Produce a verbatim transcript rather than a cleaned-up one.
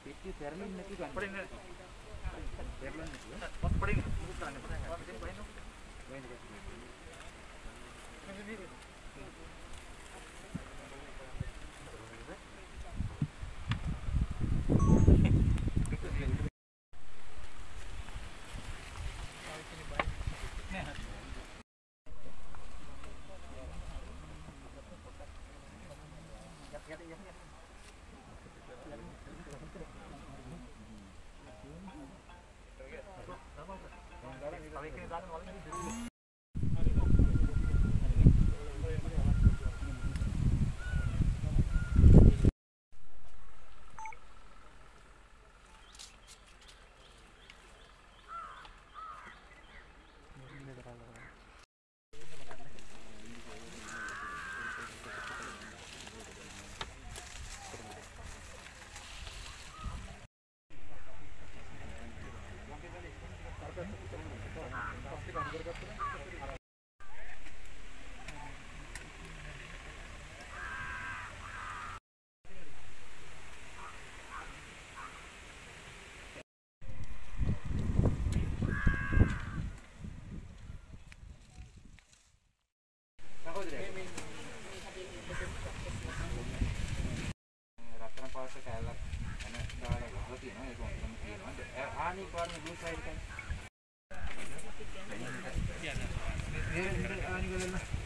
පිටි තැරෙන්නේ නැති ගන්න. පොඩි නේ. තැරෙන්නේ නැති. පොත් පොඩි මුකුත් කරන්න බෑ. පිටින් පොඩි නෝ. වෙන්නේ ගැටි. රත්න පාට කැලක් එන දාලා ගහලා තියෙනවා ඒක ඔක්කොම තියෙනවා ආනි කාර්ම බ්ලූ සයිඩ් එකයි.